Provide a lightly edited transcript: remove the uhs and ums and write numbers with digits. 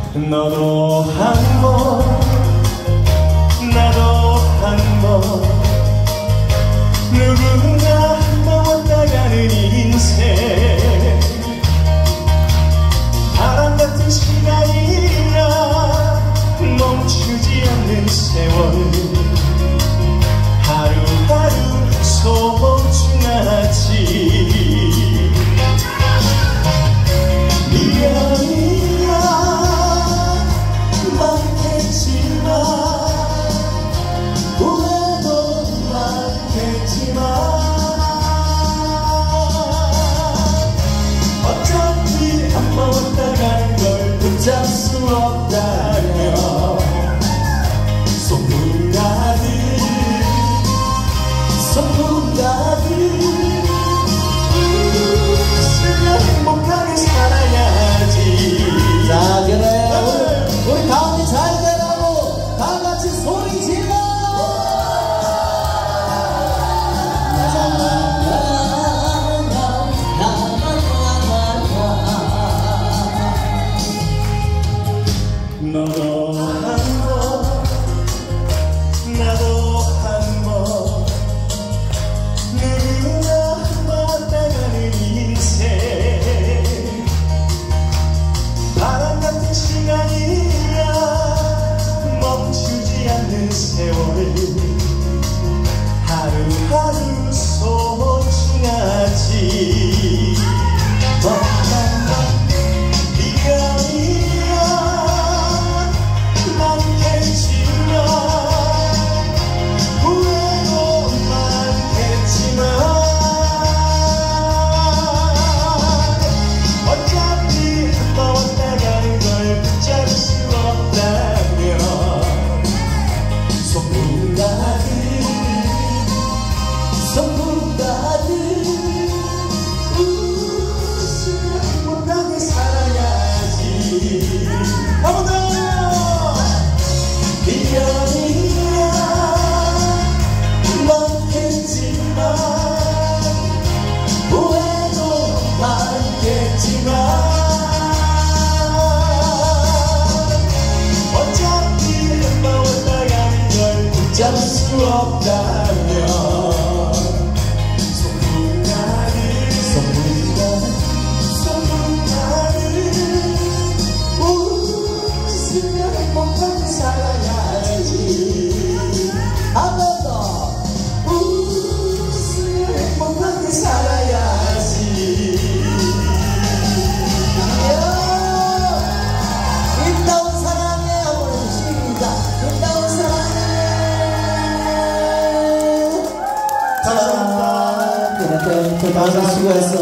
너도 한 번 나도 한 번 누군가 한 번 왔다 가는 인생 바람 같은 시간이라 멈추지 않는 세월 하루하루 소중하지 어차피 한 번 왔다 가는 걸 붙잡을 수 없다며 소풍 가듯 웃으며 행복하게 살아야지. 자, 그래 우리 다음이 잘 되라고 다 같이 소리 질러. 너도 한 번 나도 한 번 누구나 한 번 왔다 가는 인생 바람 같은 시간이야 멈추지 않는 세월 하루하루 소중하지. 소풍 가듯 웃으며 행복하게 살아야지. 한 번 더! 미련이야 많겠지만 후회도 많겠지만 어차피 한 번 왔다 가는 걸 붙잡을 수 없다며 행복하게 살아야지. 한 번 더 웃으며 행복하게 살아야지. 인다운 사랑해 한번 시작. 인다운 사랑해. 감사합니다. 그래, 또 수고했어.